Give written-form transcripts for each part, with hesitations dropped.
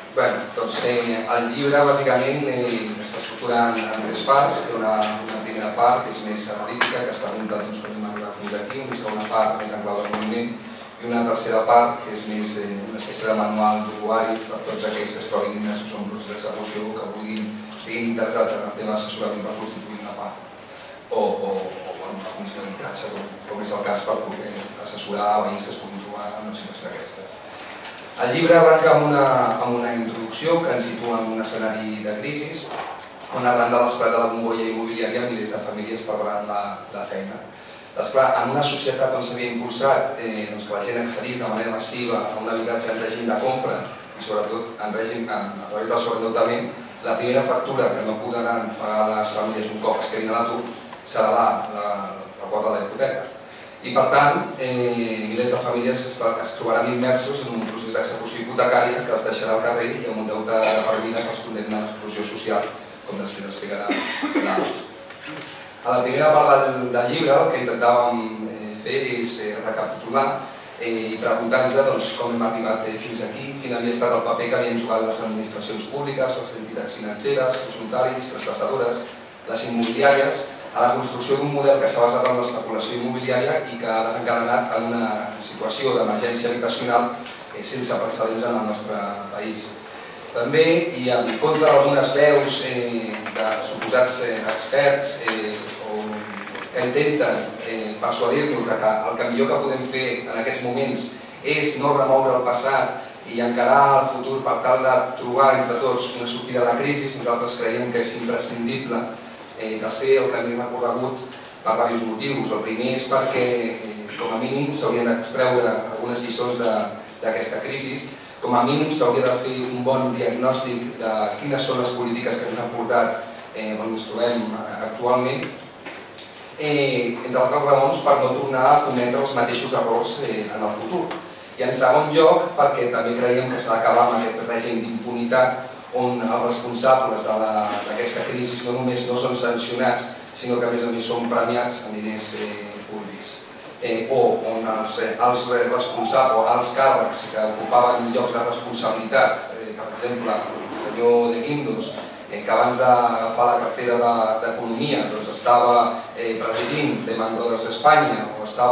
Doncs el llibre bàsicament s'estructura en tres parts. Hi ha una primera part que és més analítica, que es pregunta com hem arribat fins aquí, una segona part més en clau de moviment i una tercera part que és més una espècie de manual d'usuari per tots aquells que es trobin immersos en un procés d'execució o que estiguin interessats en el tema d'assessorament per constituir una part o una comissió d'habitatge, com és el cas per poder assessorar veïns que es puguin trobar en una situació d'aquestes. El llibre arrenca amb una introducció que ens situa en un escenari de crisi on arran de l'esclat de la bombolla immobiliària milers de famílies perdran la feina. Esclar, en una societat on s'havia impulsat que la gent accedís de manera massiva a un habitatge en règim de compra i sobretot a través del sobreendeutament, la primera factura que no podran pagar les famílies un cop es quedin a l'atur serà la quota de la hipoteca. I per tant, milers de famílies es trobaran immersos en un procés d'execució hipotecària que els deixarà al carrer i amb un deute de per vida que els condemna a l'exclusió social, com després explicarà l'Anna. A la primera part del llibre el que intentàvem fer és recapitular i preguntar-nos com hem arribat fins aquí, quin havia estat el paper que havien jugat les administracions públiques, les entitats financeres, els notaris, les tasadores, les immobiliàries, a la construcció d'un model que s'ha basat en l'especulació immobiliària i que ha desencadenat en una situació d'emergència habitacional sense precedents en el nostre país. També, i en contra d'algunes veus de suposats experts que intenten persuadir-nos que el que millor que podem fer en aquests moments és no remoure el passat i encarar el futur per tal de trobar entre tots una sortida de la crisi, nosaltres creiem que és imprescindible desfer el camí recorregut per diversos motius. El primer és perquè, com a mínim, s'haurien d'extreure algunes lliçons d'aquesta crisi. Com a mínim s'hauria de fer un bon diagnòstic de quines són les polítiques que ens han portat on ens trobem actualment, entre altres raons per no tornar a cometre els mateixos errors en el futur. I en segon lloc perquè també creiem que s'ha d'acabar amb aquest règim d'impunitat on els responsables d'aquesta crisi no només no són sancionats, sinó que a més són premiats amb diners públics. O on els responsables o els càrrecs que ocupaven llocs de responsabilitat, per exemple, el senyor De Guindos, que abans d'agafar la cartera d'Economia estava presidint de Man Brothers Espanya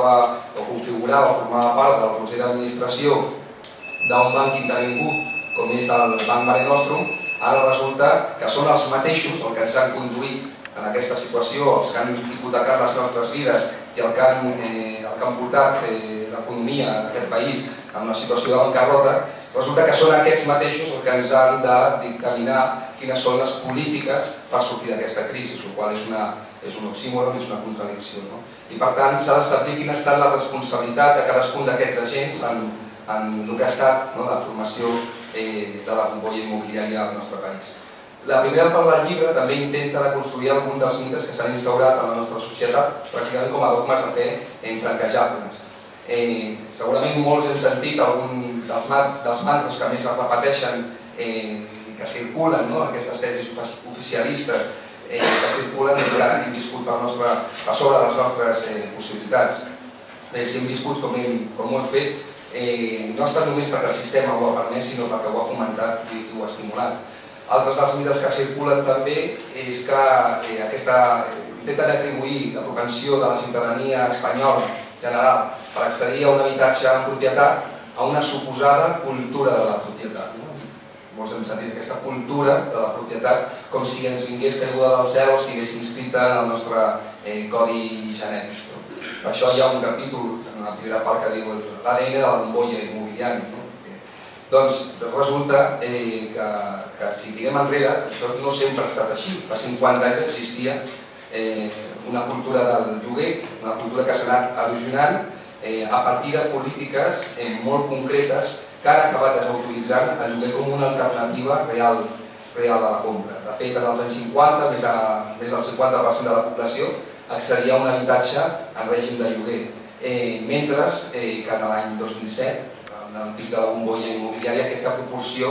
o configurava, formava part del Consell d'Administració d'un banc intervingut com és el Banc Mare Nostrum, ara resulta que són els mateixos els que ens han conduït en aquesta situació, els que han hipotecat les nostres vides i el que han portat l'economia d'aquest país en una situació de bancarrota, resulta que són aquests mateixos els que ens han de dictaminar quines són les polítiques per sortir d'aquesta crisi, el qual és un oxímoron, és una contradicció. I per tant s'ha d'establir quina ha estat la responsabilitat de cadascun d'aquests agents en el que ha estat la formació de la bombolla immobiliària al nostre país. La primera part del llibre també intenta construir alguns dels mites que s'han instaurat a la nostra societat pràcticament com a dogmes de fe infranquejables. Segurament molts hem sentit algun dels mantres que més es repeteixen i que circulen, aquestes tesis oficialistes que circulen des que hem viscut per sobre les nostres possibilitats. Si hem viscut com ho hem fet, no ha estat només perquè el sistema ho ha permès, sinó perquè ho ha fomentat i ho ha estimulat. Altres dels mites que circulen també és que intenten atribuir la propensió de la ciutadania espanyola general per accedir a un habitatge en propietat a una suposada cultura de la propietat. Molts hem sentit aquesta cultura de la propietat com si ens vingués caiguda del cel o estigués inscrita en el nostre codi genètic. Per això hi ha un capítol en la primera part que diu l'ADN de la bombolla immobiliària. Doncs resulta que si tirem enrere, això no sempre ha estat així. Fa 50 anys existia una cultura del lloguer, una cultura que s'ha anat erosionant a partir de polítiques molt concretes que han acabat desautoritzant el lloguer com una alternativa real a la compra. De fet, en els anys 50, més del 50% de la població accedia a un habitatge en règim de lloguer, mentre que en l'any 2007, en el pic de la bombolla immobiliària, aquesta proporció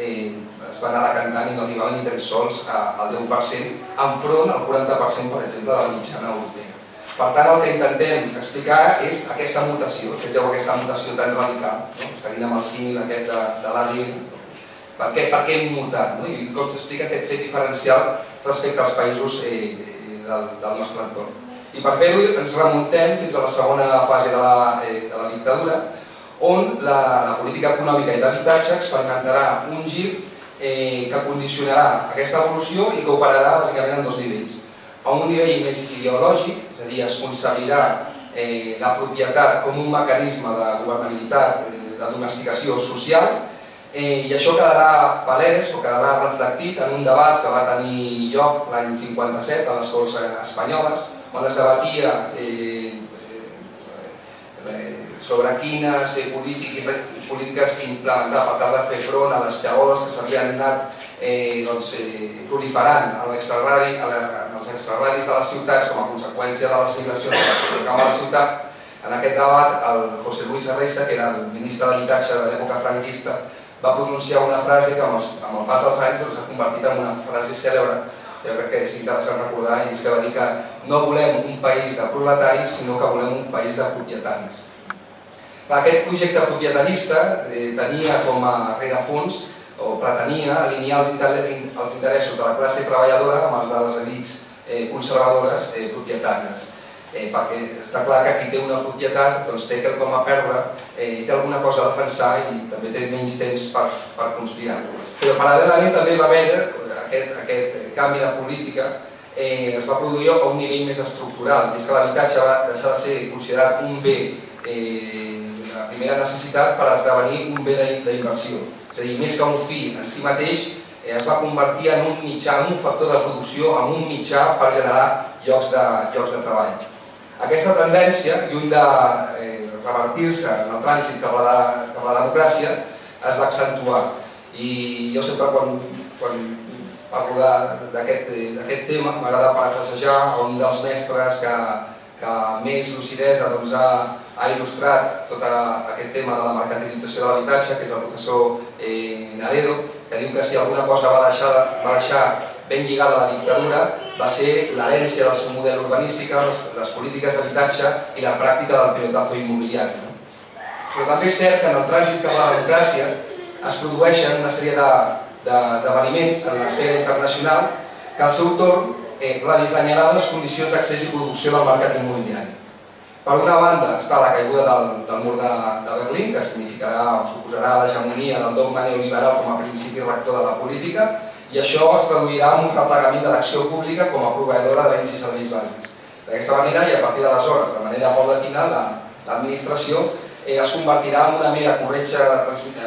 es va anar decantant i no arribava ni tan sols al 10%, enfront al 40%, per exemple, de la mitjana europea. Per tant, el que intentem explicar és aquesta mutació, que es deu a aquesta mutació tan radical, seguint amb el símil aquest de l'ADN, per què hem mutat i com s'explica aquest fet diferencial respecte als països del nostre entorn. I per fer-ho ens remuntem fins a la segona fase de la dictadura, on la política econòmica i d'habitatge experimentarà un gir que condicionarà aquesta evolució i que operarà bàsicament en dos nivells. A un nivell més ideològic, és a dir, es concebirà la propietat com un mecanisme de governabilitat, de domesticació social, i això quedarà palès o quedarà reflectit en un debat que va tenir lloc l'any 57 a les Corts Espanyoles, on es debatia sobre quines polítiques implementar per tal de fer front a les xaboles que s'havien anat proliferant en els extraradis de les ciutats com a conseqüència de les migracions que tocaven a la ciutat. En aquest debat, el José Luis Arresa, que era el ministre d'Habitatge de l'època franquista, va pronunciar una frase que amb el pas dels anys s'ha convertit en una frase cèlebre, que crec que és interessant recordar, i és que va dir que no volem un país de proletaris, sinó que volem un país de propietaris. Aquest projecte propietarista tenia com a rerefons, o pretenia alinear els interessos de la classe treballadora amb els de les elits conservadores propietàries. Perquè està clar que qui té una propietat té quelcom a perdre, té alguna cosa a defensar i també té menys temps per conspirar. Però paral·lelament també va haver aquest canvi de política, es va produir a un nivell més estructural, i és que l'habitatge va deixar de ser considerat un bé de primera necessitat per esdevenir un bé d'inversió. És a dir, més que un fi en si mateix, es va convertir en un mitjà, en un factor de producció, en un mitjà per generar llocs de treball. Aquesta tendència, lluny de revertir-se en el trànsit cap a la democràcia, es va accentuar. I jo sempre, quan parlo d'aquest tema, m'agrada parafrasejar un dels mestres que més lucidesa ha il·lustrat tot aquest tema de la mercantilització de l'habitatge, que és el professor Naredo, que diu que si alguna cosa va deixar ben lligada a la dictadura va ser l'herència del seu model urbanístic, les polítiques d'habitatge i la pràctica del pilotazo immobiliari. Però també és cert que en el trànsit cap a la democràcia es produeixen una sèrie d'esdeveniments en l'esfera internacional que al seu torn redissenyaran les condicions d'accés i producció del mercat immobiliari. Per una banda està la caiguda del mur de Berlín, que significarà o suposarà l'hegemonia del dogma neoliberal com a principi rector de la política, i això es traduirà en un replegament de l'acció pública com a proveïdora de béns i serveis bàsics. D'aquesta manera, i a partir d'aleshores, de manera paulatina, l'administració es convertirà en una mera corretja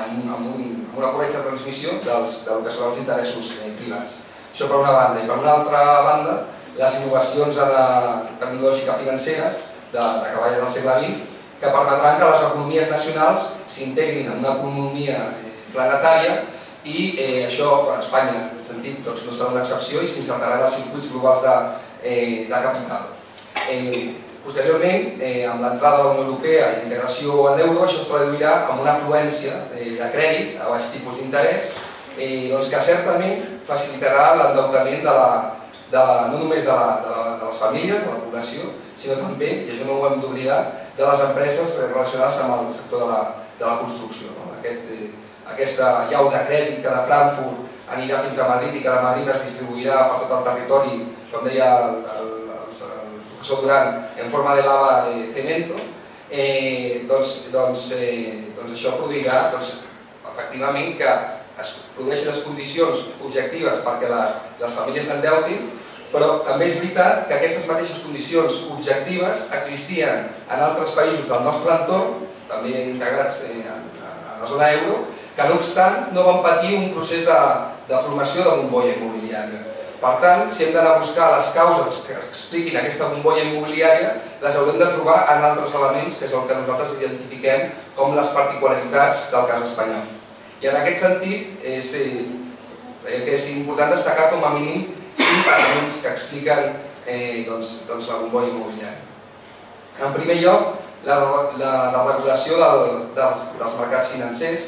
transmissió del que són els interessos privats. Això per una banda. I per una altra banda, les innovacions tecnològiques financeres de cavalls del segle XX que permetran que les economies nacionals s'integrin en una economia planetària i això, a Espanya, en aquest sentit, no serà una excepció i s'insertaran els circuits globals de capital. Posteriorment, amb l'entrada de la Unió Europea i l'integració en l'euro, això es traduirà en una afluència de crèdit a baix tipus d'interès que certament facilitarà l'endeutament no només de les famílies, de la població, sinó també, i això no ho hem d'oblidar, de les empreses relacionades amb el sector de la construcció. Aquesta llau de crèdit que de Frankfurt anirà fins a Madrid i que de Madrid es distribuirà per tot el territori, com deia el professor Duran, en forma de lava de cemento, doncs això produirà efectivament que es produeixin les condicions objectives perquè les famílies s'endeutin, però també és veritat que aquestes mateixes condicions objectives existien en altres països del nostre entorn, també integrats en la zona euro, que no obstant no van patir un procés de formació de bombolla immobiliària. Per tant, si hem d'anar a buscar les causes que expliquin aquesta bombolla immobiliària, les haurem de trobar en altres elements, que és el que nosaltres identifiquem com les particularitats del cas espanyol. I en aquest sentit, és important destacar com a mínim 5 elements que expliquen la bombolla immobiliària. En primer lloc, la regulació dels mercats financers,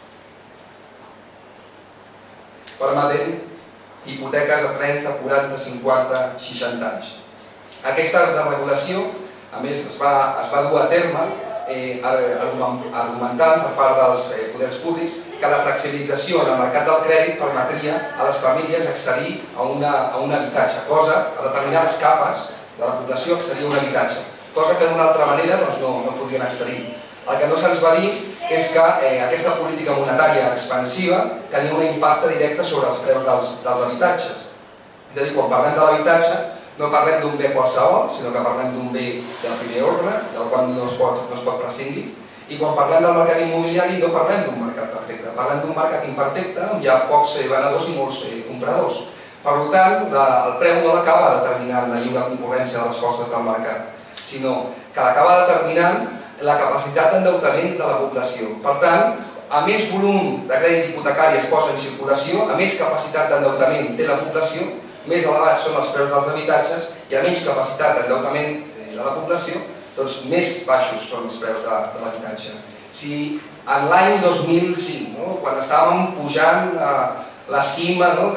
permetent hipoteques a 30, 40, 50, 60 anys. Aquesta regulació, a més, es va dur a terme argumentant per part dels poders públics que la flexibilització en el mercat del crèdit permetria a les famílies accedir a un habitatge, a determinades capes de la població accedir a un habitatge, cosa que d'una altra manera no podien accedir. El que no se'ns va dir és que aquesta política monetària expansiva tenia un impacte directe sobre els preus dels habitatges. És a dir, quan parlem de l'habitatge, no parlem d'un bé qualsevol, sinó que parlem d'un bé de primer ordre, del qual no es pot prescindir, i quan parlem del mercat immobiliari no parlem d'un mercat perfecte, parlem d'un mercat imperfecte on hi ha pocs venedors i molts compradors. Per tant, el preu no l'acaba determinant la lliure concurrència de les forces del mercat, sinó que l'acaba determinant la capacitat d'endeutament de la població. Per tant, a més volum de crèdit hipotecari es posa en circulació, a més capacitat d'endeutament té la població, més elevats són els preus dels habitatges i a menys capacitat d'endeutament de la població, doncs més baixos són els preus de l'habitatge. Si en l'any 2005, quan estàvem pujant la cima de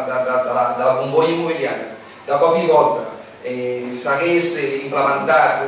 la bombolla immobiliària, de cop i volta s'hagués implementat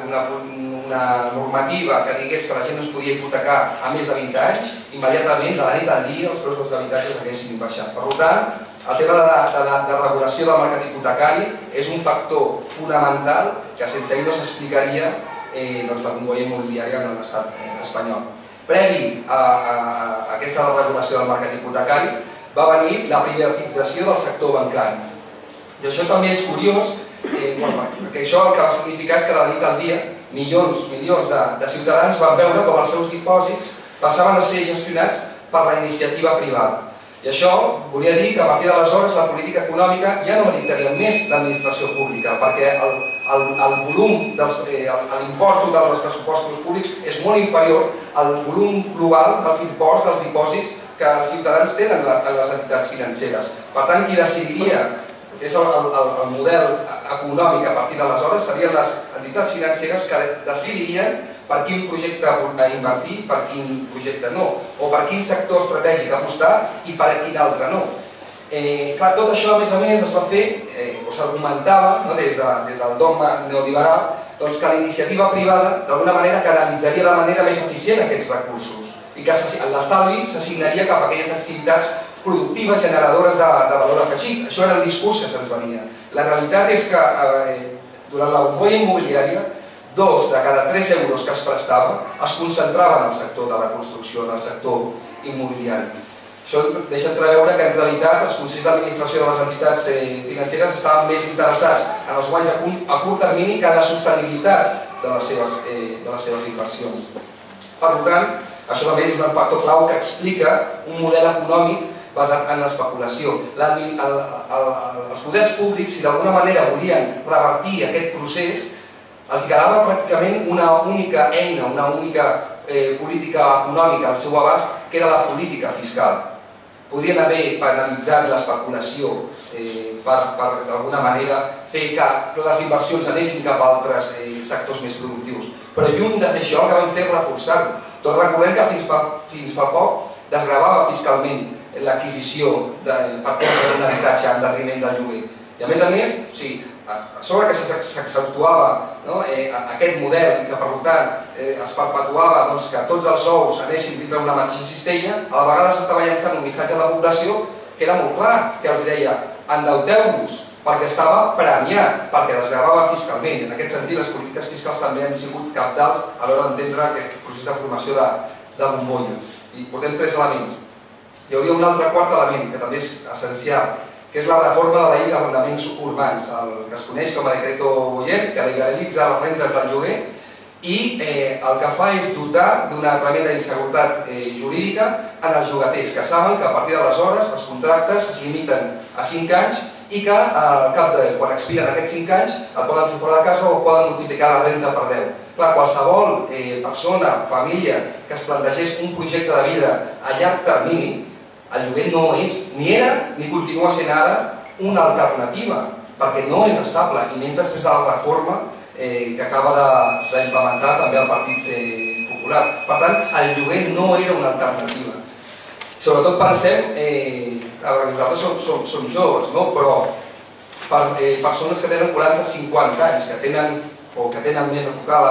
una normativa que digués que la gent es podia hipotecar a més de 20 anys, immediatament, de la nit al dia, els preus dels habitatges haguessin baixat. Per tant, el tema de regulació del mercat hipotecari és un factor fonamental que sense ell no s'explicaria la bombolla immobiliària en l'estat espanyol. Previ a aquesta regulació del mercat hipotecari va venir la privatització del sector bancari. I això també és curiós, perquè això el que va significar és que de la nit al dia milions de ciutadans van veure com els seus dipòsits passaven a ser gestionats per la iniciativa privada. I això volia dir que a partir d'aleshores la política econòmica ja no dictaria més l'administració pública, perquè el volum, l'import total dels pressupostos públics és molt inferior al volum global dels imports, dels dipòsits que els ciutadans tenen en les entitats financeres. Per tant, qui decidiria és el model econòmic a partir d'aleshores serien les entitats financeres que decidirien per quin projecte invertir, per quin projecte no, o per quin sector estratègic apostar i per quin altre no. Tot això, a més, es va fer, o s'argumentava des del dogma neoliberal, que la iniciativa privada d'alguna manera canalitzaria de manera més eficient aquests recursos i que l'estalvi s'assignaria cap a aquelles activitats productives generadores de valor afegit. Això era el discurs que se'ns venia. La realitat és que durant la bombolla immobiliària 2 de cada 3 euros que es prestava es concentraven en el sector de la construcció, en el sector immobiliari. Això deixa entreveure que en realitat els consells d'administració de les entitats financeres estaven més interessats en els guanys a curt termini que en la sostenibilitat de les seves inversions. Per tant, això també és un factor clau que explica un model econòmic basat en l'especulació. Els poders públics, si d'alguna manera volien revertir aquest procés, els quedava pràcticament una única eina, una única política econòmica al seu abast, que era la política fiscal. Podrien haver penalitzat l'especulació per d'alguna manera fer que les inversions anessin cap a altres sectors més productius. Però lluny de fer això, el que van fer és reforçar-ho. Doncs recordem que fins fa poc desgravava fiscalment l'adquisició per compra d'un habitatge en detriment del lloguer. I a més, a sobre que s'accentuava aquest model i que per tant es perpetuava que tots els ous anessin dintre una mateixa cistella, a la vegada s'estava llançant un missatge a la població que era molt clar, que els deia endeuteu-vos, perquè estava premiat, perquè desgravava fiscalment. En aquest sentit, les polítiques fiscals també han sigut cabdals a l'hora d'entendre aquest procés de formació de bombolla. I portem 3 elements. Hi hauria un altre quart element, que també és essencial, que és la reforma de la llei d'arrendaments urbans, el que es coneix com a Decreto Boyer, que liberalitza les rendes del lloguer i el que fa és dotar d'una tremenda inseguretat jurídica en els llogaters, que saben que a partir d'aleshores els contractes es limiten a 5 anys i que al cap de quan expiren aquests 5 anys el poden fer fora de casa o poden multiplicar la renta per 10. Clar, qualsevol persona, família, que es plantegés un projecte de vida a llarg termini, el lloguer no és, ni era, ni continua sent ara, una alternativa, perquè no és estable, i menys després de la reforma que acaba d'implementar també el Partit Popular. Per tant, el lloguer no era una alternativa. Sobretot pensem, nosaltres som joves, però per persones que tenen 40-50 anys, que tenen més a tocar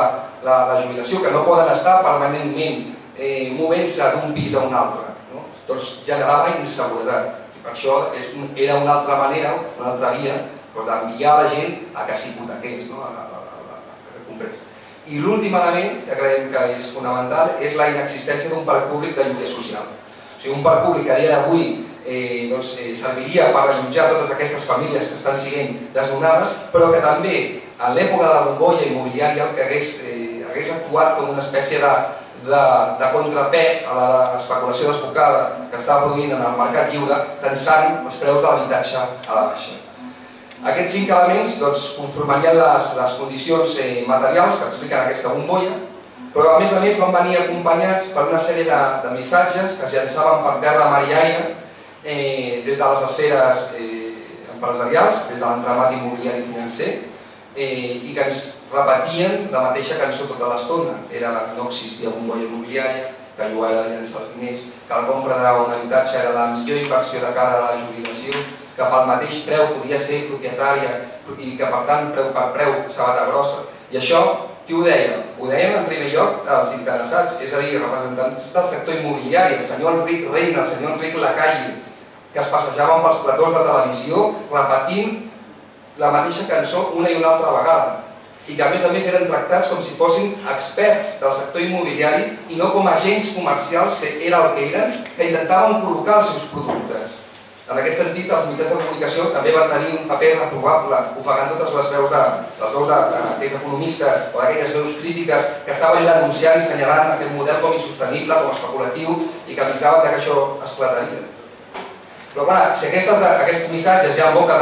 la jubilació, que no poden estar permanentment movent-se d'un pis a un altre, doncs generava inseguretat. I per això era una altra manera, una altra via d'enviar la gent a que s'hipotequés, a que comprés. I l'últim element, que creiem que és fonamental, és la inexistència d'un parc públic de lloguer social. O sigui, un parc públic que a dia d'avui serviria per allotjar totes aquestes famílies que estan sent desnonades, però que també en l'època de la bombolla immobiliària el que hagués actuat com una espècie de contrapès a l'especulació desbocada que estava produint en el mercat lliure, tensant els preus de l'habitatge a la baixa. Aquests 5 elements conformarien les condicions materials que expliquen aquesta bombolla, però a més van venir acompanyats per una sèrie de missatges que es llançaven per terra, mar i aire des de les esferes empresarials, des de l'entramat immobiliari financer, i que ens repetien la mateixa cançó tota l'estona. No existia bombolla immobiliària, que llogar era llançar els diners, que la compra d'un habitatge era la millor inversió de cara a la jubilació, que pel mateix preu podia ser propietària i que per tant preu per preu sabata grossa. I això, qui ho deia? Ho deien en primer lloc els interessats, és a dir, representants del sector immobiliari, el senyor Enric Reina, el senyor Enric Lacalle, que es passejaven pels platós de televisió repetint la mateixa cançó una i una altra vegada, i que a més eren tractats com si fossin experts del sector immobiliari i no com agents comercials, que era el que eren, que intentaven col·locar els seus productes. En aquest sentit, els mitjans de comunicació també van tenir un paper reprobable, ofegant totes les veus d'aquells economistes o d'aquelles veus crítiques que estaven denunciant i assenyalant aquest model com insostenible, com especulatiu, i que avisaven que això esclataria. Però clar, si aquests missatges ja en boca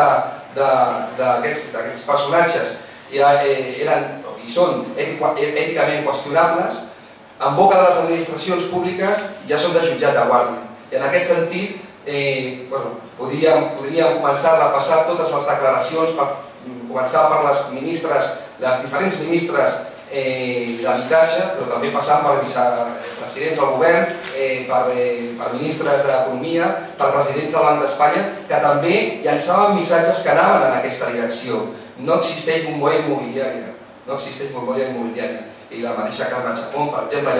d'aquests personatges eren i són èticament qüestionables, en boca de les administracions públiques ja són de jutjat de guàrdia. I en aquest sentit, podríem començar a repassar totes les declaracions, començar per les diferents ministres d'habitatge, però també passant per vicepresidents del govern, per ministres d'Economia, per presidents del Banc d'Espanya, que també llançaven missatges que anaven en aquesta direcció. No existeix bombolla immobiliària, no existeix bombolla immobiliària. I la mateixa Carme Chacón, per exemple,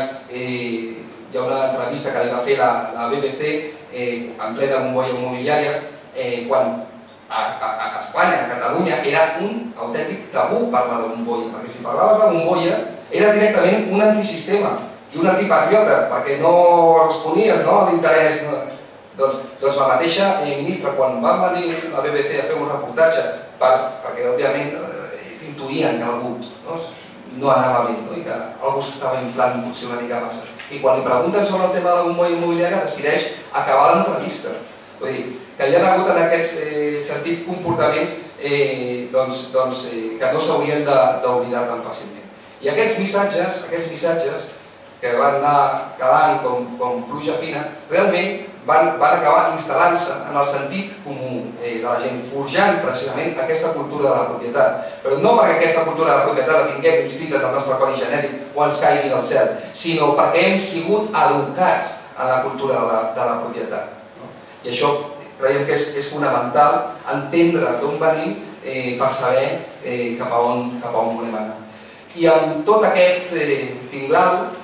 hi ha una entrevista que li va fer la BBC en plena bombolla immobiliària, quan a Espanya, a Catalunya, era un autèntic tabú parlar de bombolla, perquè si parlaves de bombolla era directament un antisistema i un antipatriota, perquè no responies a l'interès. Doncs la mateixa ministra, quan van venir a la BBC a fer un reportatge, perquè òbviament intuïen que algú no anava bé i que algú s'estava inflant potser una mica massa, i quan li pregunten sobre el tema de la bombolla immobiliària decideix acabar l'entrevista. Vull dir, que hi ha hagut en aquest sentit comportaments que no s'haurien d'oblidar tan fàcilment. I aquests missatges que van anar calant com pluja fina, realment van acabar instal·lant-se en el sentit comú de la gent, forjant precisament aquesta cultura de la propietat. Però no perquè aquesta cultura de la propietat la tinguem inscrita en el nostre codi genètic o ens caigui del cel, sinó perquè hem sigut educats en la cultura de la propietat. I això creiem que és fonamental entendre d'on venim per saber cap a on volem anar. I amb tot aquest tinglado,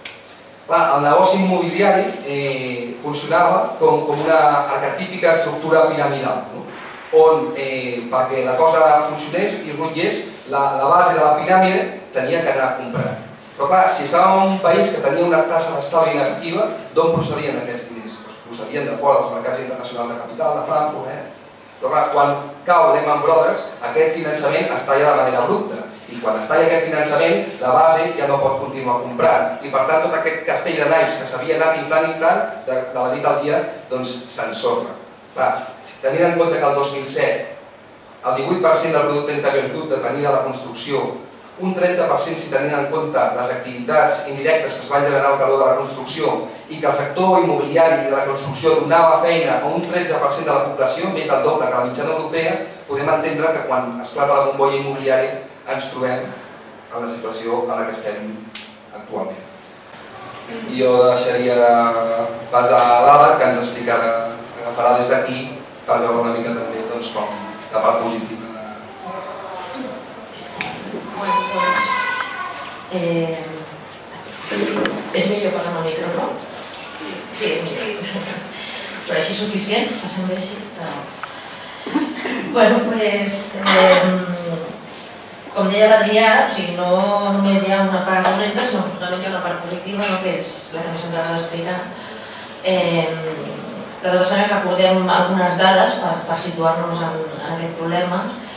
el negoci immobiliari funcionava com una arquetípica estructura piramidal, on perquè la cosa funcionés i rotllés, la base de la piràmide tenia que anar a comprar. Però clar, si estàvem en un país que tenia una tassa d'estalvi negativa, d'on procedien aquests diners? Procedien de fora dels mercats internacionals de capital, de Frankfurt. Però clar, quan cau Lehman Brothers, aquest finançament es talla de manera abrupta. I quan es talla aquest finançament, la base ja no pot continuar comprant. I per tant, tot aquest castell de naips que s'havia anat inflant de la nit al dia, doncs s'ensorra. Clar, tenint en compte que el 2007 el 18% del producte interior brut depenia de la construcció, un 30% si tenint en compte les activitats indirectes que es van generar al calor de la construcció i que el sector immobiliari de la construcció donava feina a un 13% de la població, més del doble que la mitjana europea, podem entendre que quan esclata la bombolla immobiliària ens trobem en la situació en la que estem actualment. I jo deixaria pas a l'Ada, que ens explicarà, que agafarà des d'aquí per veure una mica també com la part positiva. Bueno, pues És millor pagar amb el micro, no? Sí, és millor. Però així suficient? Passem bé així? Bueno, doncs... Com deia l'Adrià, no només hi ha una part dolenta, sinó que també hi ha una part positiva, que és la que més ens agrada explicar. De totes maneres, recordem algunes dades per situar-nos en aquest problema.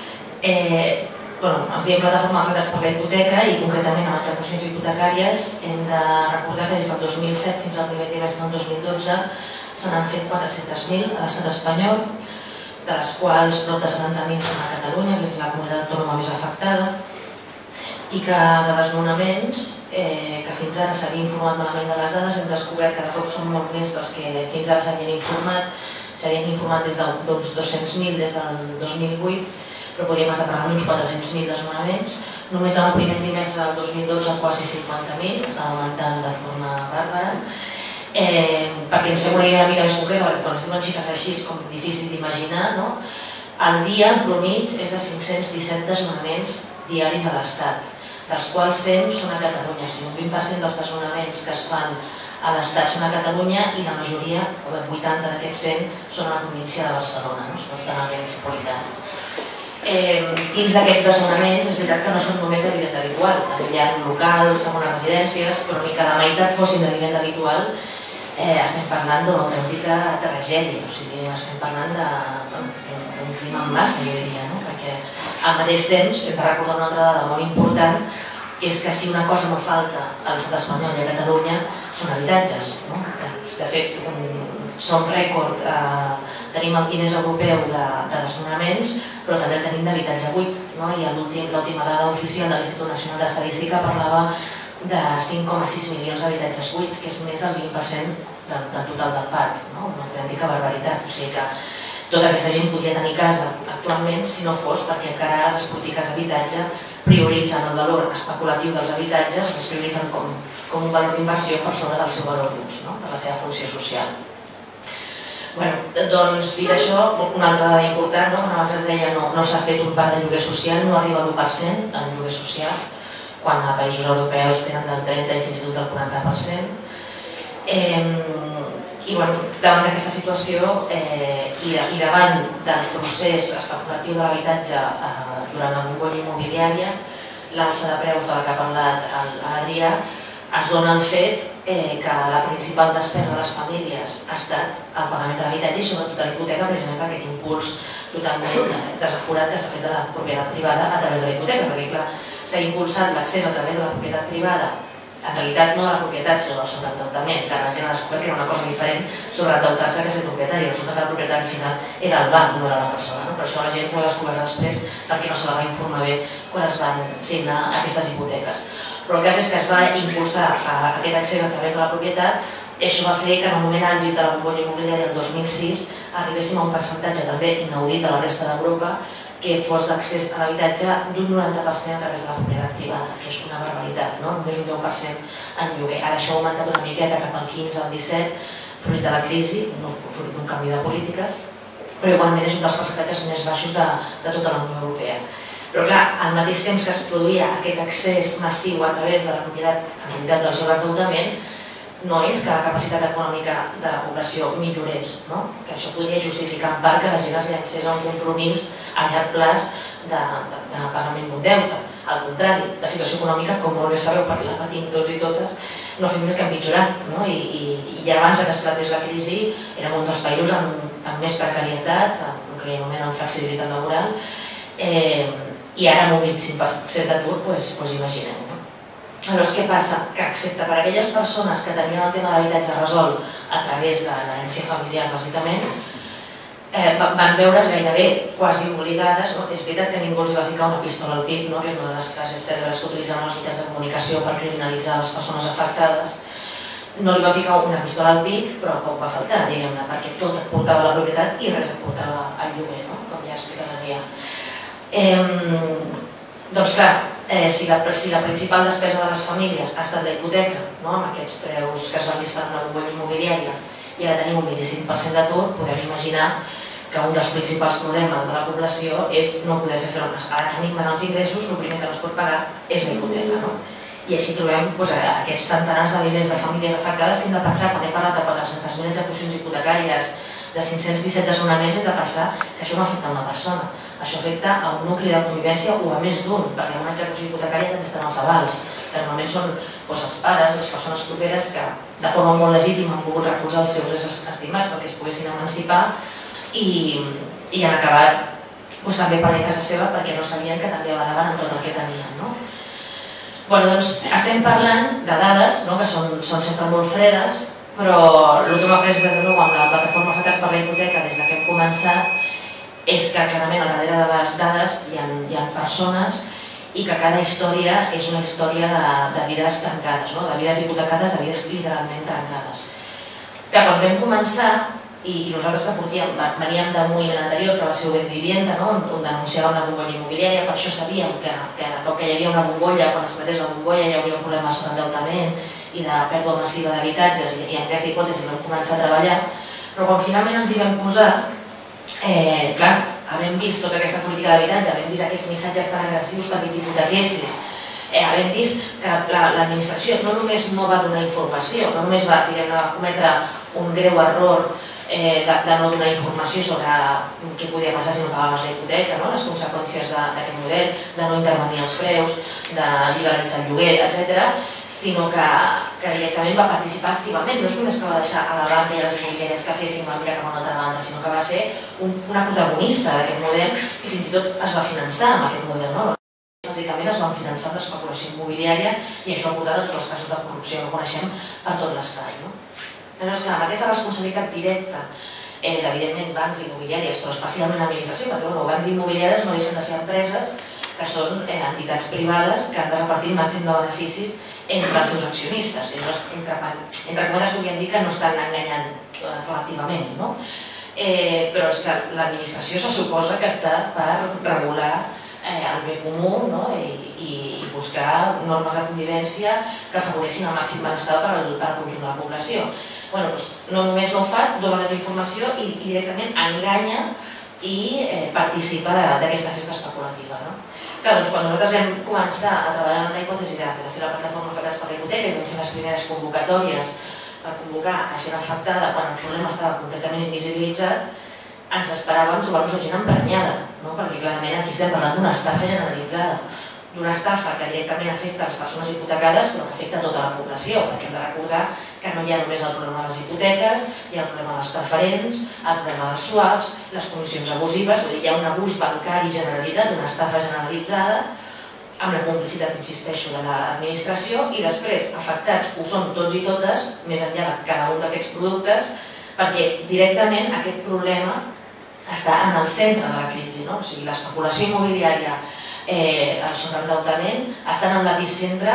Els diem plataforma afectats per la hipoteca i concretament amb execucions hipotecàries hem de recordar que des del 2007 fins al primer trimestre del 2012 se n'han fet 400.000 a l'estat espanyol, de les quals prop de 70.000 són a Catalunya, que és la comunitat autònoma més afectada, i que de desnonaments, que fins ara s'havia informat malament de les dades, hem descobert que de cop són molt més dels que fins ara s'havien informat des d'uns 200.000 des del 2008, però podríem estar parlant d'uns 400.000 desnonaments. Només en el primer trimestre del 2012 quasi 50.000, està augmentant de forma bàrbara. Perquè ens fem una idea una mica més concreta, perquè quan es diuen xifres així és com difícil d'imaginar, el dia en promig és de 517 desnonaments diaris a l'Estat, dels quals 100 són a Catalunya, o sigui, un 20% dels desnonaments que es fan a l'Estat són a Catalunya i la majoria, o el 80 d'aquests 100, són a la província de Barcelona, sobretot en l'àrea metropolitana. Dins d'aquests desnonaments és veritat que no són només de vivenda habitual, també hi ha locals, segones residències, però ni que la meitat fossin de vivenda habitual estem parlant d'una autèntica tragèdia, o sigui, estem parlant d'un clima en massa, jo diria, perquè al mateix temps hem de recordar una altra dada molt important, que és que si una cosa no falta a l'estat espanyol i a Catalunya són habitatges. De fet, som rècord, tenim el guinès europeu de desnonaments, però també el tenim d'habitatge buit. L'última dada oficial de l'Institut Nacional d'Estadística parlava de 5,6 milions d'habitatges buits, que és més del 20% del total del parc, una autèntica barbaritat. O sigui que tota aquesta gent podria tenir casa actualment si no fos perquè encara les polítiques d'habitatge prioritzen el valor especulatiu dels habitatges, les prioritzen com un valor d'inversió per sobre del seu valor d'ús, per la seva funció social. Doncs, dit això, una altra dada important, com abans es deia, no s'ha fet un parc de lloguer social, no arriba a l'1% en lloguer social, quan a països europeus tenen del 30% i fins i tot del 40%. I davant d'aquesta situació i davant del procés especulatiu de l'habitatge durant la bombolla immobiliària, l'alça de preus de la que ha parlat l'Adrià, es dona el fet que la principal despesa de les famílies ha estat el pagament de l'habitatge i sobretot de la hipoteca, precisament per aquest impuls totalment desaforat que s'ha fet de la propietat privada a través de la hipoteca, perquè s'ha impulsat l'accés a través de la propietat privada, en realitat no de la propietat sinó del sobreendeutament, que la gent ha descobert que era una cosa diferent sobreendeutar-se que ser propietari, resulta que el propietari final era el banc, no era la persona. Per això la gent ho ha descobert després perquè no se la va informar bé quan es van signar aquestes hipoteques. Però el cas és que es va impulsar aquest accés a través de la propietat i això va fer que en el moment àlgid de la bombolla immobiliària el 2006 arribéssim a un percentatge també inaudit a la resta d'Europa que fos d'accés a l'habitatge d'un 90% a través de la propietat privada, que és una barbaritat, només un 10% en lloguer. Ara això ha augmentat una miqueta cap al 15 al 17, fruit de la crisi, fruit d'un canvi de polítiques, però igualment és un dels percentatges més baixos de tota la Unió Europea. Però clar, al mateix temps que es produïa aquest accés massiu a través de la propietat, en realitat del sobreendeutament, no és que la capacitat econòmica de la població millorés, que això podria justificar en part que la gent es llancés a un compromís a llarg plaç de pagament d'un deute. Al contrari, la situació econòmica, com molt bé sabeu, perquè la patim tots i totes, no ha fet més que empitjorar. I ja abans que es plantés la crisi érem un dels països amb més precarietat, el que anomenen flexibilitat laboral, i ara amb un 25% d'atur, doncs imaginem. Aleshores, què passa? Que excepte per aquelles persones que tenien el tema de l'habitatge resolt a través de l'herència familiar, bàsicament, van veure's gairebé quasi obligades. És veritat que ningú els va ficar una pistola al pit, que és una de les frases cèlebres que utilitzen els mitjans de comunicació per criminalitzar les persones afectades. No li va ficar una pistola al pit, però poc va faltar, diguem-ne, perquè tot et portava a la propietat i res et portava al lloguer, com ja explicaria. Doncs clar, si la principal despesa de les famílies ha estat la hipoteca, amb aquests preus que es van disparar en la bombolla immobiliària i ara tenim un 25% d'atur, podem imaginar que un dels principals problemes de la població és no poder fer front. Ara que minven els ingressos, el primer que no es pot pagar és la hipoteca. I així trobem aquests centenars de milers de famílies afectades que hem de pensar, quan hem parlat de 400.000 execucions hipotecàries, de 517 desnonaments, hem de pensar que això no afecta a una persona, això afecta a un nucli de convivència o a més d'un, perquè en una execució hipotecària també estan els avals, que normalment són els pares, les persones properes que de forma molt legítima han volgut recolzar els seus estimats perquè es poguessin emancipar i han acabat també perdent casa seva perquè no sabien que també avalaven amb tot el que tenien. Doncs estem parlant de dades que són sempre molt fredes, però el que hem après des de nou amb la plataforma Afectats per la Hipoteca des que hem començat és que clarament al darrere de les dades hi ha persones i que cada història és una història de vides trencades, de vides hipotecades, de vides literalment trencades. Quan vam començar, i nosaltres que veníem d'un moviment anterior que va ser Obed Vivienda, on denunciàvem la bombolla immobiliària, per això sabíem que com que hi havia una bombolla, quan es esclatés la bombolla hi hauria un problema de sobreendeutament i de pèrdua massiva d'habitatges, i en aquesta hipòtesi vam començar a treballar, però quan finalment ens hi vam posar, clar, havent vist tota aquesta política d'habitatge, havent vist aquests missatges tan agressius perquè t'hipotequessis, havent vist que l'administració no només no va donar informació, no només va cometre un greu error de no donar informació sobre què podia passar si no pagaves la hipoteca, les conseqüències d'aquest model, de no intervenir els preus, de liberalitzar el lloguer, etc., sinó que directament va participar activament. No és només que va deixar a la banca i a les immobiliàries que fessin la mira cap a una altra banda, sinó que va ser una protagonista d'aquest model i fins i tot es va finançar amb aquest model. Bàsicament es van finançar amb l'especulació immobiliària i això ha portat a tots els casos de corrupció que coneixem per tot l'Estat. Llavors, clar, amb aquesta responsabilitat directa d'evidentment bancs i immobiliàries, però especialment l'administració, perquè bancs i immobiliàries no deixen de ser empreses que són entitats privades que han de repartir el màxim de beneficis entre els seus accionistes. Entre cometes podríem dir que no estan enganyant relativament, però és que l'administració se suposa que està per regular el bé comú i buscar normes de convivència que afavoreixin el màxim benestar per al conjunt de la població. No només no ho fa, dona desinformació i directament enganya i participa d'aquesta festa especulativa. Clar, doncs quan nosaltres vam començar a treballar en una hipòtesi de fer la plataforma Afectats per la Hipoteca i vam fer les primeres convocatòries per convocar a gent afectada quan el problema estava completament invisibilitzat, ens esperàvem trobar-nos a gent emprenyada, perquè clarament aquí estem parlant d'una estafa generalitzada, d'una estafa que directament afecta les persones hipotecades però que afecta tota la població, perquè hem de recordar que no hi ha només el problema de les hipoteques, hi ha el problema de les preferents, el problema dels swaps, les comissions abusives, vull dir, hi ha un abús bancari generalitzat, una estafa generalitzada, amb la complicitat, insisteixo, de l'administració, i després afectats ho són tots i totes, més enllà de cada un d'aquests productes, perquè directament aquest problema està en el centre de la crisi, o sigui, l'especulació immobiliària, el sobreendeutament, estan en l'epicentre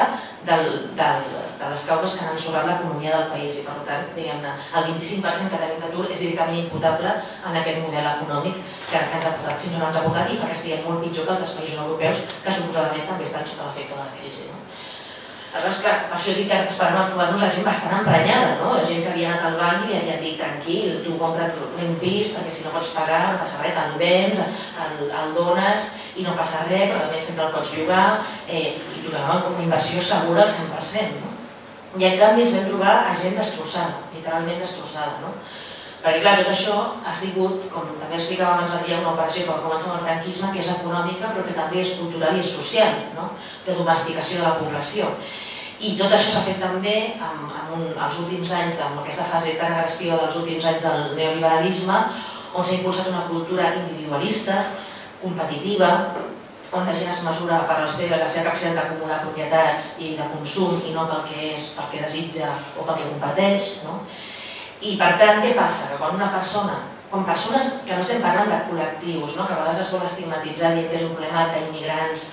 de les causes que han ensorrat l'economia del país i, per tant, diguem-ne, el 25% que tenim d'atur és directament imputable en aquest model econòmic que ens ha portat fins on ens ha portat i fa que estiguem molt pitjor que altres països europeus que suposadament també estan sota l'efecte de la crisi. Aleshores, clar, per això dic que esperem trobar-nos a gent bastant emprenyada, gent que havia anat al banc i li havien dit tranquil, tu compra't un pis perquè si no pots pagar no passa res, te'l vens, el dones i no passa res, però a més sempre el pots llogar i ho donaven com una inversió segura al 100%. I en canvi ens vam trobar a gent destrossada, literalment destrossada. Perquè clar, tot això ha sigut, com també explicava abans l'altre dia, una operació que va començar amb el franquisme, que és econòmica però que també és cultural i social, de domesticació de la població. I tot això s'ha fet també els últims anys, amb aquesta fase tan agressiva dels últims anys del neoliberalisme, on s'ha impulsat una cultura individualista, competitiva, on la gent es mesura per la seva capacitat d'acumular propietats i de consum i no pel que és, pel que desitja o pel que comparteix. I per tant, què passa? Que quan una persona, quan persones que no estem parlant de col·lectius, que a vegades es vol estigmatitzar dient que és un problema d'immigrants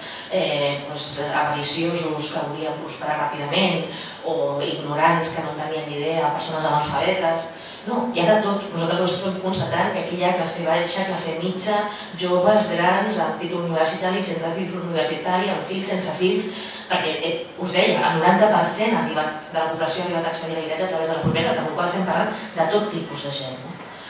avariciosos que volien prosperar ràpidament o ignorants que no tenien ni idea, persones analfabetes, no, hi ha de tot. Nosaltres ho estem constatant que aquí hi ha classe baixa, classe mitja, joves, grans, amb títol universitari, sense títol universitari, amb fills, sense fills, perquè us deia, el 90% de la població ha arribat a accedir a l'habitatge a través de la propietat, amb la qual estem parlant de tot tipus de gent.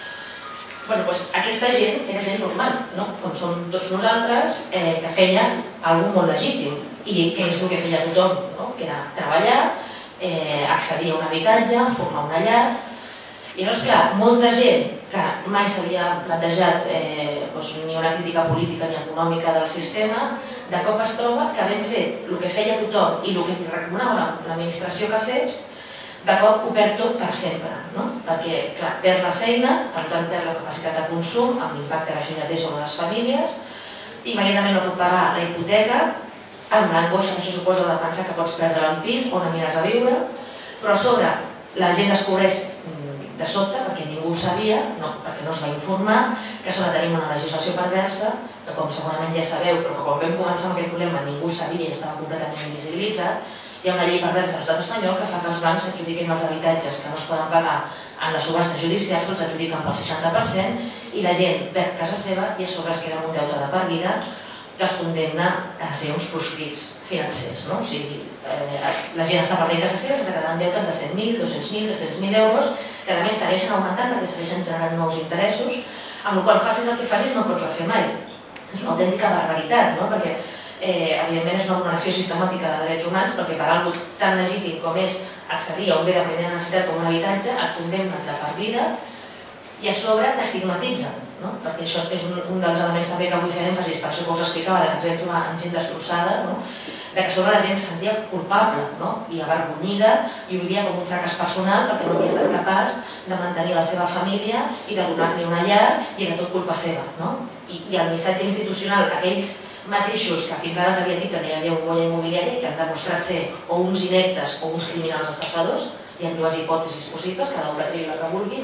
Aquesta gent era gent normal, com som tots nosaltres, que feia alguna cosa molt legítim. i què és el que feia tothom, que era treballar, accedir a un habitatge, formar una llar. I llavors, clar, molta gent que mai s'havia plantejat ni una crítica política ni econòmica del sistema, de cop es troba que havent fet el que feia tothom i el que li recomanava l'administració que fes, de cop ho perd tot per sempre, perquè, clar, perd la feina, per tant perd la capacitat de consum, amb l'impacte que això ja té sobre les famílies, immediatament no pot pagar la hipoteca, amb l'angoixa que això suposa de pensar que pots perdre el pis on aniràs a viure, però a sobre la gent descobreix de sobte, perquè ningú ho sabia, perquè no es va informar, que a sobre tenim una legislació perversa, que com segurament ja sabeu, però que quan vam començar amb aquest problema ningú sabia i estava completament invisibilitzat. Hi ha una llei perversa a l'estat espanyol que fa que els bancs s'adjudiquin els habitatges que no es poden pagar en la subhasta judicial, se'ls adjudiquen pel 60% i la gent perd casa seva i a sobre es queda amb un deute de per vida que els condemna a ser uns proscrits financers. O sigui, la gent està perdent casa seva, està quedant deutes de 100.000, 200.000, 300.000 euros, que a més segueixen augmentant perquè segueixen generant nous interessos, amb el qual facis el que facis no pots refer mai. És una autèntica barbaritat, perquè evidentment és una vulneració sistemàtica de drets humans, perquè per alguna cosa tan legítim com és accedir a un bé de primera necessitat com un habitatge, et condemnen de per vida i a sobre t'estigmatitzen, perquè això és un dels elements també que vull fer èmfasis, per això que us explicava, que ens vam trobar amb gent destrossada, que a sobre la gent se sentia culpable i avergonyida i ho vivia com un fracàs personal perquè no havia estat capaç de mantenir la seva família i de donar-li una llar i era tot culpa seva. I el missatge institucional, aquells mateixos que fins ara ens havien dit que no hi havia bombolla immobiliària i que han demostrat ser o uns ineptes o uns criminals estafadors, hi ha dues hipòtesis possibles, cada un que tregui la que vulgui,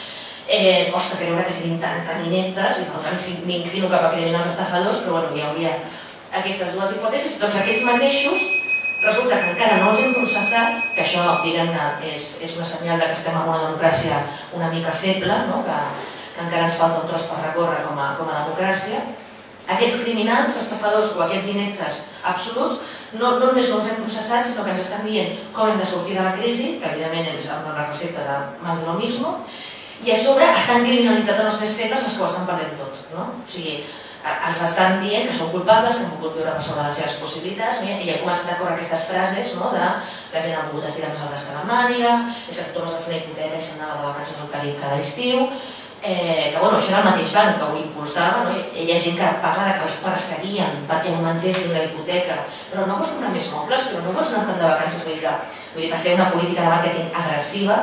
costa creure que siguin tan ineptes i per tant m'inclino cap a criminals estafadors, però hi hauria aquestes dues hipòtesis. Doncs aquests mateixos resulta que encara no els hem processat, que això, diguem-ne, és una senyal que estem en una democràcia una mica feble, que encara ens falta un tros per recórrer com a democràcia. Aquests criminals, estafadors o aquests ineptes absoluts no només no els hem processat, sinó que ens estan dient com hem de sortir de la crisi, que evidentment és amb la recepta de más de lo mismo, i a sobre estan criminalitzant els més febles els que ho estan perdent tot. O sigui, els estan dient que són culpables, que han pogut viure per sobre les seves possibilitats, i ja comencen a córrer aquestes frases de la gent ha pogut estirar més el braç que la màniga, és que tothom es va fer una hipoteca i s'anava de vacances al Carib cada estiu, que això era el mateix banc que ho impulsava, hi ha gent que parla que els perseguien perquè augmentessin la hipoteca, però no vols comprar més mobles, però no vols anar tant de vacances, vull dir que ser una política de màrqueting agressiva,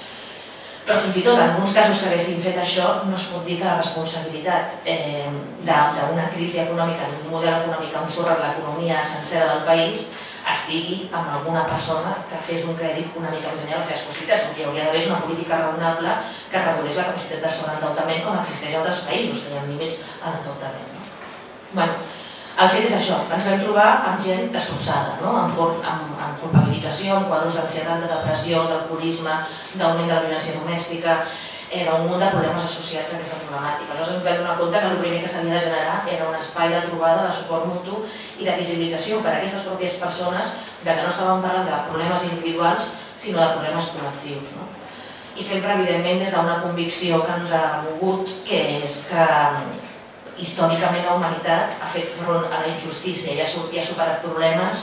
però fins i tot en alguns casos que haguessin fet això no es pot dir que la responsabilitat d'una crisi econòmica, d'un model econòmic que ha ensorrat l'economia sencera del país estigui amb alguna persona que fes un crèdit una mica més enllà de les seves possibilitats. El que hauria d'haver és una política raonable que regulés la capacitat de sobreendeutament com existeix a altres països, que hi ha límits a l'endeutament. El fet és això, ens vam trobar amb gent destrossada, amb culpabilització, amb quadros d'ansietat, de depressió, d'alcoholisme, d'augment de la violència domèstica, d'un munt de problemes associats a aquesta problemàtica. Aleshores ens vam donar compte que el primer que s'havia de generar era un espai de trobada, de suport mutu i de visibilització per a aquestes pròpies persones que no estàvem parlant de problemes individuals, sinó de problemes col·lectius. I sempre, evidentment, des d'una convicció que ens ha mogut, que és que històricament la humanitat ha fet front a la injustícia i ha superat problemes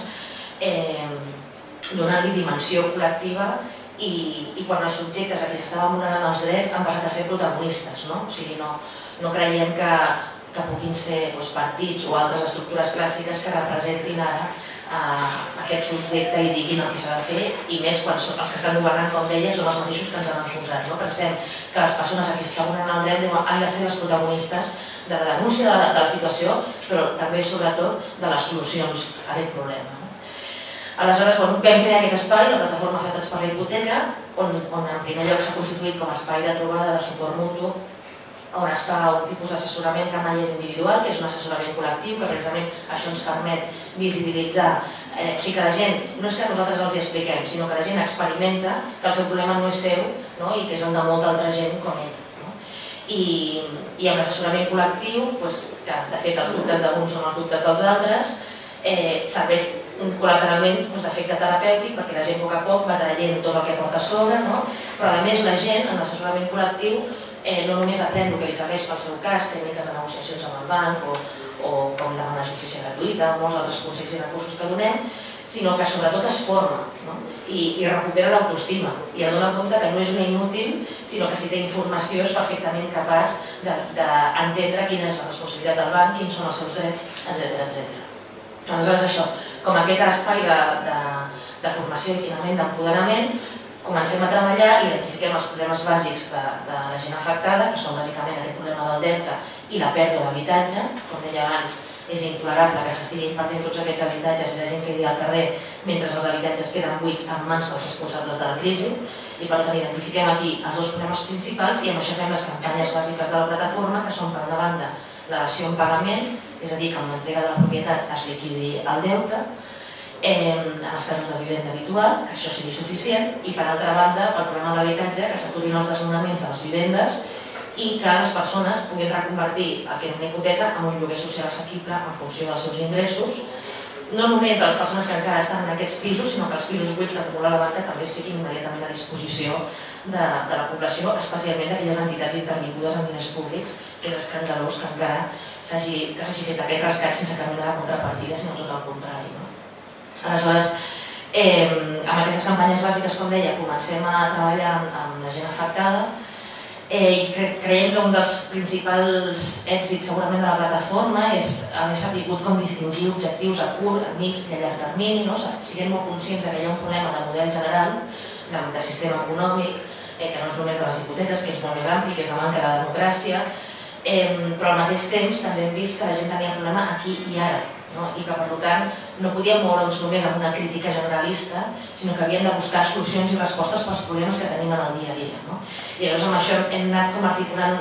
donant-li dimensió col·lectiva i quan els subjectes a qui s'estaven vulnerant els drets han passat a ser protagonistes. O sigui, no creiem que puguin ser partits o altres estructures clàssiques que representin ara aquest subjecte i diguin el que s'ha de fer, i més quan els que estan governant, com deia, són els mateixos que ens han enfonsat. Pensem que les persones a qui s'està vulnerant el dret han de ser les protagonistes de la denúncia de la situació, però també, sobretot, de les solucions a aquest problema. Aleshores, vam crear aquest espai, la plataforma Afectats per la Hipoteca, on en primer lloc s'ha constituït com a espai de trobada de suport mutu, on es fa un tipus d'assessorament que mai és individual, que és un assessorament col·lectiu, que precisament això ens permet visibilitzar. O sigui que la gent, no és que nosaltres els hi expliquem, sinó que la gent experimenta que el seu problema no és seu i que és el de molta altra gent com ell. I amb l'assessorament col·lectiu, que de fet els dubtes d'uns són els dubtes dels altres, serveix col·lateralment d'efecte terapèutic perquè la gent a poc a poc va traient tot el que porta a sobre, però a més la gent en l'assessorament col·lectiu no només aprèn el que li serveix pel seu cas, tècniques de negociacions amb el banc o com demanar justícia gratuïta, o molts altres consells i recursos que donem, sinó que sobretot es forma i recupera l'autoestima i es dona compte que no és una inútil, sinó que si té informació és perfectament capaç d'entendre quina és la responsabilitat del banc, quins són els seus drets, etc. Aleshores això, com aquest espai de formació i finalment d'empoderament, comencem a treballar i identifiquem els problemes bàsics de la gent afectada, que són bàsicament aquest problema del deute i la pèrdua d'habitatge. Com deia abans, és intolerable que s'estiguin perdent tots aquests habitatges i la gent quedi al carrer mentre els habitatges queden buits en mans dels responsables de la crisi. I per tant identifiquem aquí els dos problemes principals i amb això fem les campanyes bàsiques de la plataforma, que són per una banda la dació en pagament, és a dir, que amb l'entrega de la propietat es liquidi el deute, en els casos de vivenda habitual, que això sigui suficient, i per altra banda, pel problema de l'habitatge, que s'aturin els desnonaments de les vivendes i que les persones puguin reconvertir el que és una hipoteca en un lloguer social assequible en funció dels seus ingressos, no només de les persones que encara estan en aquests pisos, sinó que els pisos buits que acumula la banca també es fiquin immediatament a disposició de la població, especialment d'aquelles entitats intervingudes amb diners públics, que és escandalós que encara s'hagi fet aquest rescat sense cap mena de contrapartida, sinó tot el contrari. Aleshores, amb aquestes campanyes bàsiques, com deia, comencem a treballar amb la gent afectada i creiem que un dels principals èxits segurament de la plataforma és haver sabut com distingir objectius a curt, a mig i a llarg termini. Siguem molt conscients que hi ha un problema de model general, de sistema econòmic, que no és només de les hipoteques, que és molt més ampli, que és de manca de democràcia, però al mateix temps també hem vist que la gent tenia problema aquí i ara, i que per tant no podíem moure'ns només amb una crítica generalista, sinó que havíem de buscar solucions i respostes pels problemes que tenim en el dia a dia. I llavors amb això hem anat com articulant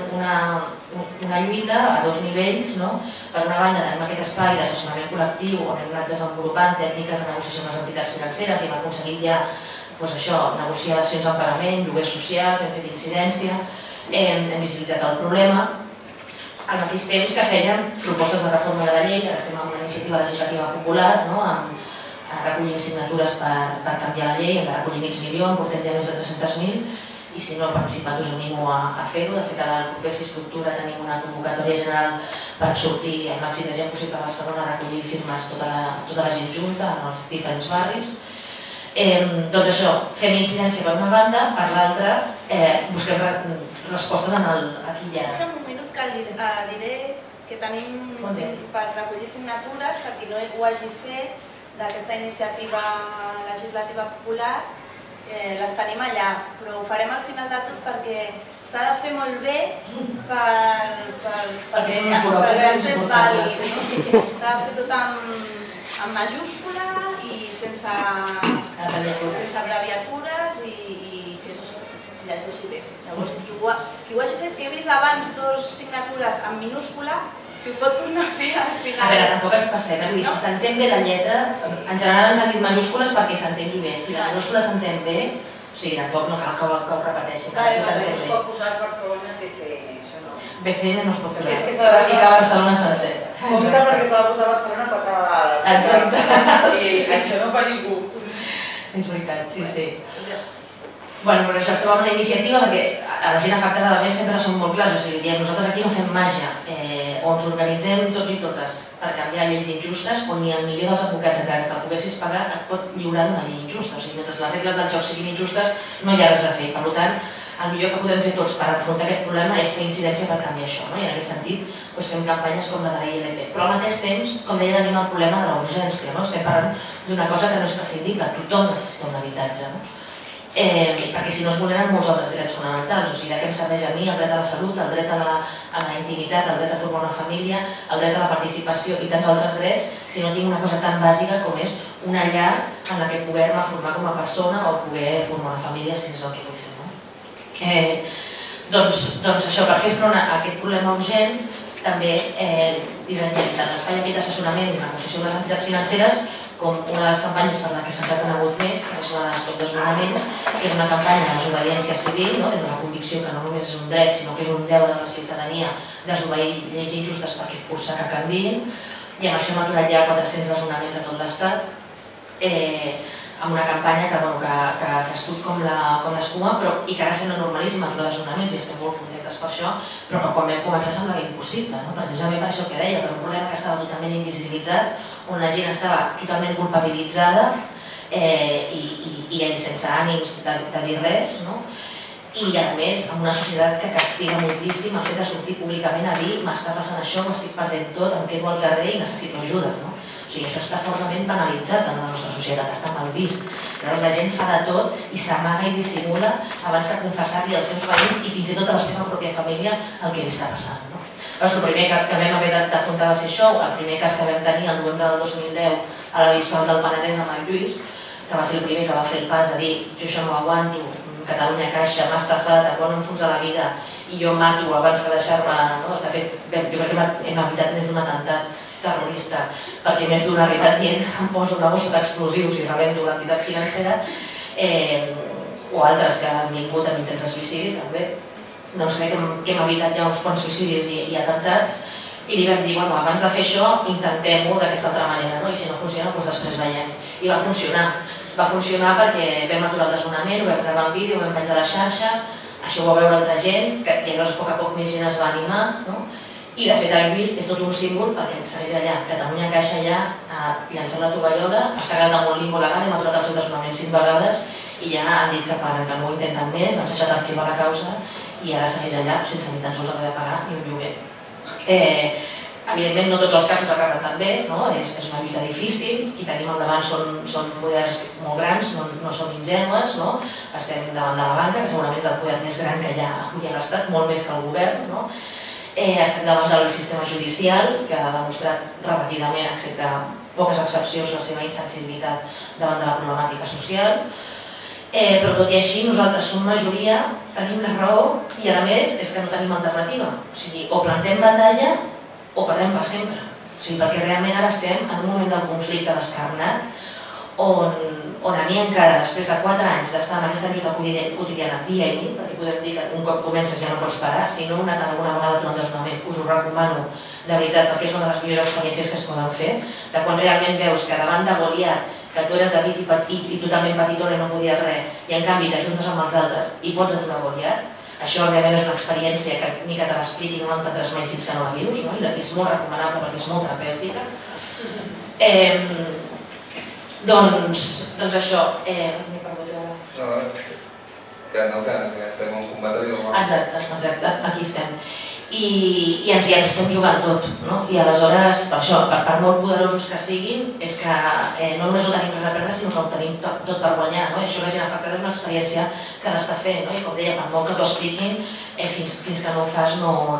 una lluita a dos nivells. Per una banda tenim aquest espai d'assessorament col·lectiu on hem anat desenvolupant tècniques de negociació amb les entitats financeres i hem aconseguit ja negociar dacions en pagament, lloguers socials, hem fet incidència, hem visibilitzat el problema. Al mateix temps que fèiem propostes de reforma de la llei, ara estem en una iniciativa legislativa popular, recollint signatures per canviar la llei, hem de recollir mig milió, en portem ja més de 300.000, i si no heu participat us animo a fer-ho. De fet, ara el proper 6 d'octubre tenim una convocatòria general per sortir el màxim de gent possible a Barcelona a recollir firmes tota la gent junta en els diferents barris. Doncs això, fem incidència per una banda, per l'altra busquem respostes aquí i ara. Un minut que diré que tenim per recollir signatures, per qui no ho hagi fet, d'aquesta iniciativa legislativa popular, les tenim allà, però ho farem al final de tot perquè s'ha de fer molt bé perquè després valgui. S'ha de fer tot en majúscula i sense abreviatures i que es llegeixi bé. Llavors, qui ho hagi fet, que he vist abans dues signatures en minúscula, si ho pot tornar a fer al final. A veure, tampoc ens passem, si s'entén bé la lletra, en general ens han dit majúscules perquè s'entengui bé. Si la minúscula s'entén bé, o sigui, tampoc no cal que ho repeteixi. Es pot posar Barcelona BCN, això no? BCN no es pot posar, s'ha de ficar Barcelona sencera. Compte perquè s'ha de posar Barcelona 4 vegades. Exacte. I això no fa ningú. És veritat, sí. Bueno, però això estem en una iniciativa perquè a la gent afectada a més sempre són molt clars, o sigui, diem, nosaltres aquí no fem màgia, o ens organitzem tots i totes per canviar lleis injustes, on ni el millor dels advocats, encara que el poguessis pagar, et pot lliurar d'una llei injusta. O sigui, mentre les regles del joc siguin injustes, no hi ha res a fer. Per tant, el millor que podem fer tots per afrontar aquest problema és fer incidència per canviar això, i en aquest sentit fem campanyes com la de la ILP. Però al mateix temps, com deia, tenim el problema de la urgència. Estem parlant d'una cosa que no és prescindible, tothom necessita un habitatge. Perquè si no es vulneren molts altres drets fonamentals, o sigui, de què em serveix a mi el dret a la salut, el dret a la intimitat, el dret a formar una família, el dret a la participació i tants altres drets, si no tinc una cosa tan bàsica com és una llar en la que poder-me formar com a persona o poder formar una família si és el que vull fer. Doncs això, per fer front a aquest problema urgent, també dissenyem tant l'espai aquest d'assessorament i negociació amb les entitats financeres com una de les campanyes per la que se'ns ha conegut més, que és la d'Stop Desnonaments, que és una campanya de desobediència civil, des de la convicció que no només és un dret, sinó que és un deure de la ciutadania desobeir lleis injustes perquè força que canviïn, i amb això hem aturat ja 400 desnonaments a tot l'Estat, amb una campanya que ha escut com l'espuma i que ara sent normalíssima aturar desnonaments i estem molt contents afectes per això, però que quan vam començar semblava impossible, precisament per això que deia, per un problema que estava totalment invisibilitzat, on la gent estava totalment culpabilitzada i sense ànims de dir res, i a més amb una societat que castiga moltíssim el fet de sortir públicament a dir m'està passant això, m'estic perdent tot, em quedo al carrer i necessito ajuda. O sigui, això està fortament penalitzat en la nostra societat, està mal vist. Llavors la gent fa de tot i s'amaga i dissimula abans que confessar-li als seus veïns i fins i tot a la seva pròpia família el que li està passant. Llavors el primer que vam haver d'afrontar va ser això, el primer cas que vam tenir el novembre del 2010 a la Bisbal del Penedès amb el Lluís, que va ser el primer que va fer el pas de dir jo això no ho aguanto, Catalunya Caixa m'ha estafat, em vol enfonsar la vida i jo mato abans que deixar-me... De fet, jo crec que hem evitat més d'un atemptat terrorista, perquè més d'un ha arribat dient em poso una bossa d'explosius i rebento l'entitat financera, o altres que han vingut amb intents de suïcidi també. Doncs crec que hem evitat ja uns quants suïcidis i atemptats i li vam dir, bueno, abans de fer això intentem-ho d'aquesta altra manera, i si no funciona doncs després veiem. I va funcionar. Va funcionar perquè vam aturar el desnonament, ho vam gravar en vídeo, ho vam penjar a la xarxa, això ho va veure altra gent, que llavors a poc més gent es va animar, i de fet el Lluís és tot un símbol perquè segueix allà. Catalunya Caixa allà ha llançat la tovallola, ha segat damunt limbo legal, hem aturat el seu desnonament 5 vegades i ja han dit que paren, que no ho intenten més, han deixat arxivar la causa i ara segueix allà sense ni tan sols haver de pagar ni un lloguer. Evidentment no tots els casos acaben tan bé, és una lluita difícil, qui tenim al davant són poders molt grans, no són ingenues, estem davant de la banca, que segurament és el poder més gran que hi ha avui a l'Estat, molt més que el govern, estem davant del sistema judicial, que ha demostrat repetidament, excepte poques excepcions, la seva insensibilitat davant de la problemàtica social, però tot i així nosaltres som majoria, tenim la raó i a més és que no tenim alternativa, o sigui, o plantem batalla o perdem per sempre, perquè realment ara estem en un moment del conflicte descarnat on a mi encara, després de 4 anys d'estar en aquesta lluita quotidiana dia i nit, perquè podem dir que un cop comences ja no pots parar, si no heu anat alguna vegada durant el desnonament, us ho recomano de veritat perquè és una de les millors experiències que es poden fer, de quan realment veus que davant de Goliat, que tu eres David i totalment petitona i no podies res, i en canvi t'ajuntes amb els altres i pots aturar Goliat, això realment és una experiència que ni que te l'expliqui no l'entendràs mai fins que no la vius, i és molt recomanable perquè és molt terapèutica. Doncs això, m'he perdut ara. Que estem en un combat de vida. Exacte, aquí estem. I ens ho estem jugant tot, i aleshores, per això, per molt poderosos que siguin, és que no només ho tenim res a perdre, sinó que ho tenim tot per guanyar, i això la gent afectada és una experiència que l'està fent, i com deia, per molt que t'ho expliquin, fins que no ho fas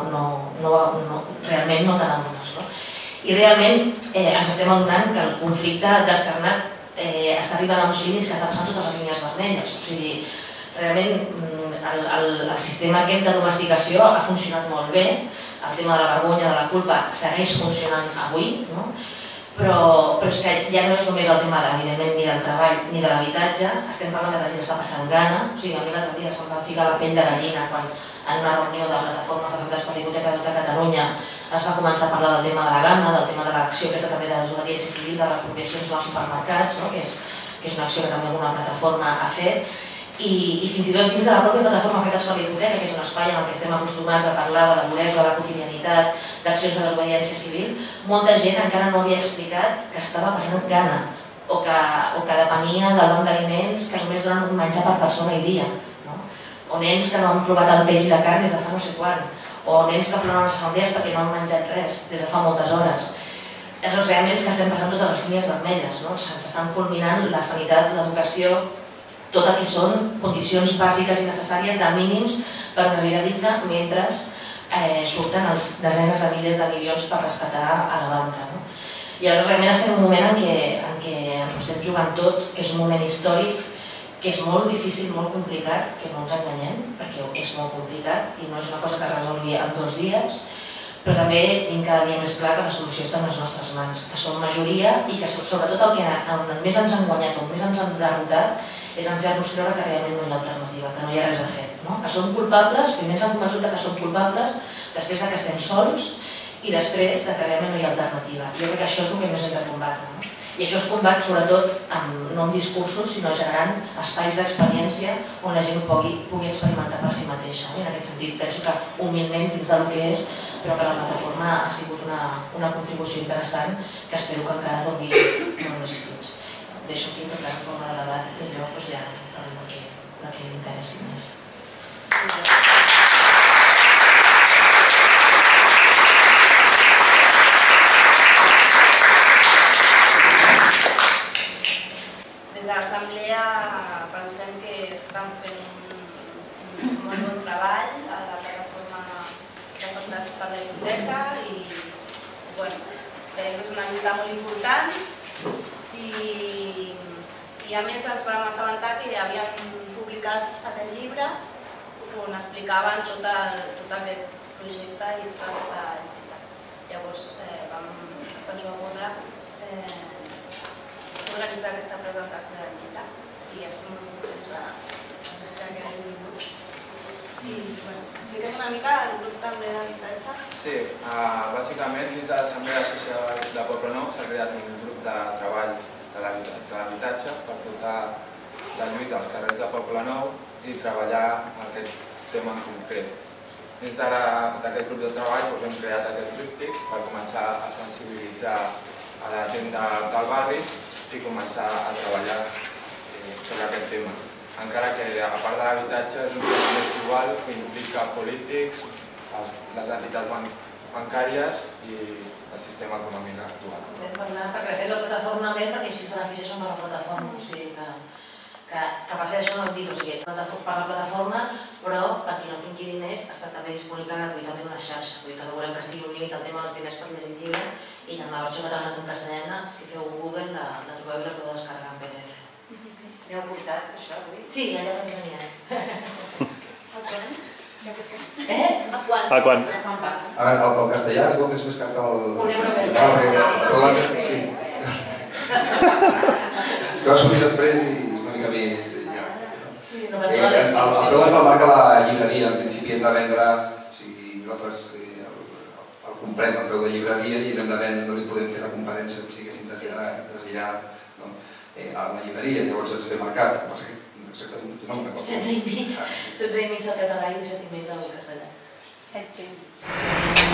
realment no te n'adones. I realment ens estem adonant que el conflicte descarnat està arribant a uns límits que està passant totes les línies vermelles, o sigui, realment el sistema aquest de domesticació ha funcionat molt bé, el tema de la vergonya, de la culpa, segueix funcionant avui, però és que ja no és només el tema, evidentment, ni del treball ni de l'habitatge, estem parlant que la gent està passant gana, o sigui, a mi l'altre dia se'm va ficar la pell de gallina quan en una reunió de plataformes d'afectats per l'hipoteca de Catalunya es va començar a parlar del tema de la gana, del tema de l'acció aquesta també de desobediència civil, de reprovacions als supermercats, que és una acció que també alguna plataforma ha fet, i fins i tot dins de la pròpia plataforma Afectats per la Hipoteca, que és un espai en què estem acostumats a parlar de la duresa, de la quotidianitat, d'accions de desobediència civil, molta gent encara no havia explicat que estava passant gana o que depenia del banc d'aliments que només donen un menjar per persona i dia, o nens que no han provat el peix i la carn des de fa no sé quan, o nens que ploren les assemblees perquè no han menjat res des de fa moltes hores. Aleshores, realment és que estem passant totes les línies vermelles, se'ns estan fulminant la sanitat, l'educació, tot el que són condicions bàsiques i necessàries de mínims per una vida digna mentre surten els desenes de milers de milions per rescatar a la banca. I aleshores realment estem en un moment en què ens ho estem jugant tot, que és un moment històric, que és molt difícil, molt complicat, que no ens enganyem, perquè és molt complicat i no és una cosa que resolgui en 2 dies, però també tinc cada dia més clar que la solució està en les nostres mans, que som majoria i que sobretot el que més ens han guanyat o més ens han derrotat és en fer-nos creure que realment no hi ha alternativa, que no hi ha res a fer, que som culpables, primer ens han convençut que som culpables, després que estem sols i després que realment no hi ha alternativa. Jo crec que això és el que més hem de combatre. I això es combat sobretot no amb discursos, sinó generant espais d'experiència on la gent pugui experimentar per si mateixa. En aquest sentit, penso que humilment dins del que és, però que la plataforma ha sigut una contribució interessant que espero que encara doni molts fruits. Deixo aquí per en forma de debat i allò ja parlem del que m'interessi més. Des de l'Assemblea pensem que estan fent un molt bon treball a la plataforma d'afectats per la biblioteca i creiem que és una lluita molt important i a més ens vam assabentar que havien publicat aquest llibre on explicaven tot aquest projecte i tota aquesta lluita. Llavors se'ns va ocórrer organitzar aquesta presentació del llibre i estem molt contents que hagi vingut. Expliquem una mica el grup també d'habitatge. Sí, bàsicament dins de l'Assemblea Social de Poblenou s'ha creat un grup de treball de l'habitatge per portar la lluita als carrers de Poblenou i treballar aquest tema en concret. Dins d'aquest grup de treball hem creat aquest tríptic per començar a sensibilitzar a la gent del barri i començar a treballar sobre aquest tema. Encara que, a part de l'habitatge, és un tema més global que implica polítics, les entitats bancàries i el sistema econòmic actual. Vam parlar perquè de fet la plataforma ve perquè així els beneficis són per la plataforma, o sigui que per ser això no hem dit, o sigui, per la plataforma, però per qui no tingui diners està també disponible gratuïtament una xarxa, vull dir que no volem que estigui un límit al tema dels diners per llegir el llibre i tant la versió catalana com castellana, si feu un Google la trobeu i la podeu descarregar en PDF. N'heu portat, això, avui? Sí, allà també n'hi A quan? A quan? El castellà es veu que és més car que el... Podem no més car. Sí. És que va sortir després i és una mica més... Sí, El preu ens el marca la llibreria, en principi hem de vendre, o sigui, nosaltres el comprem al preu de llibreria i l'hem de vendre, no li podem fer la competència, o sigui, que s'integrarà a la llibreria, llavors ens ve marcat, passa que exactament no me'n recordo. 16 i mig al català i 17 i mig al castellà. 16 i mig.